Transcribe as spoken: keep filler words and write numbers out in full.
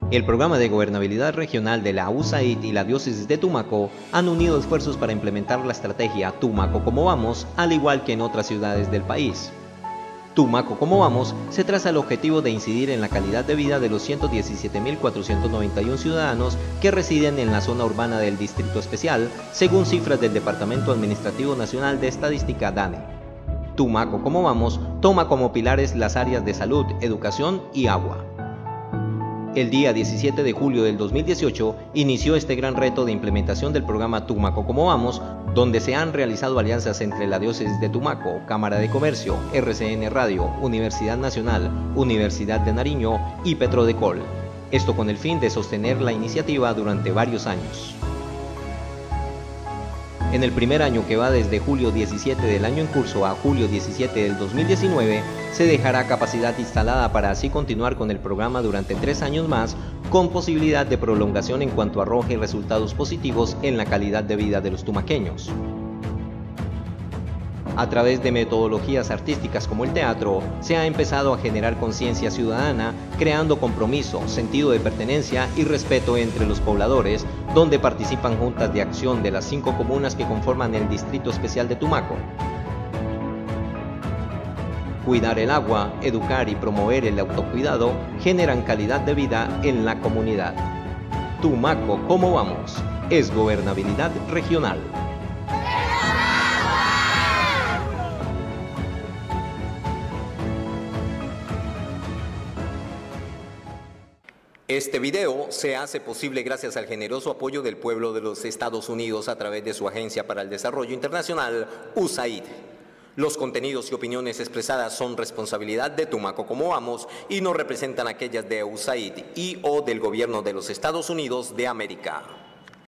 El programa de gobernabilidad regional de la U S A I D y la diócesis de Tumaco han unido esfuerzos para implementar la estrategia Tumaco Como Vamos, al igual que en otras ciudades del país. Tumaco Como Vamos se traza el objetivo de incidir en la calidad de vida de los ciento diecisiete mil cuatrocientos noventa y uno ciudadanos que residen en la zona urbana del Distrito Especial, según cifras del Departamento Administrativo Nacional de Estadística D A N E. Tumaco Como Vamos toma como pilares las áreas de salud, educación y agua. El día diecisiete de julio del dos mil dieciocho inició este gran reto de implementación del programa Tumaco Como Vamos, donde se han realizado alianzas entre la Diócesis de Tumaco, Cámara de Comercio, R C N Radio, Universidad Nacional, Universidad de Nariño y Petrodecol. Esto con el fin de sostener la iniciativa durante varios años. En el primer año, que va desde julio diecisiete del año en curso a julio diecisiete del dos mil diecinueve, se dejará capacidad instalada para así continuar con el programa durante tres años más, con posibilidad de prolongación en cuanto arroje resultados positivos en la calidad de vida de los tumaqueños. A través de metodologías artísticas como el teatro, se ha empezado a generar conciencia ciudadana, creando compromiso, sentido de pertenencia y respeto entre los pobladores, donde participan juntas de acción de las cinco comunas que conforman el Distrito Especial de Tumaco. Cuidar el agua, educar y promover el autocuidado generan calidad de vida en la comunidad. Tumaco Como Vamos es gobernabilidad regional. Este video se hace posible gracias al generoso apoyo del pueblo de los Estados Unidos a través de su Agencia para el Desarrollo Internacional, U S A I D. Los contenidos y opiniones expresadas son responsabilidad de Tumaco Como Vamos y no representan aquellas de U S A I D y o del Gobierno de los Estados Unidos de América.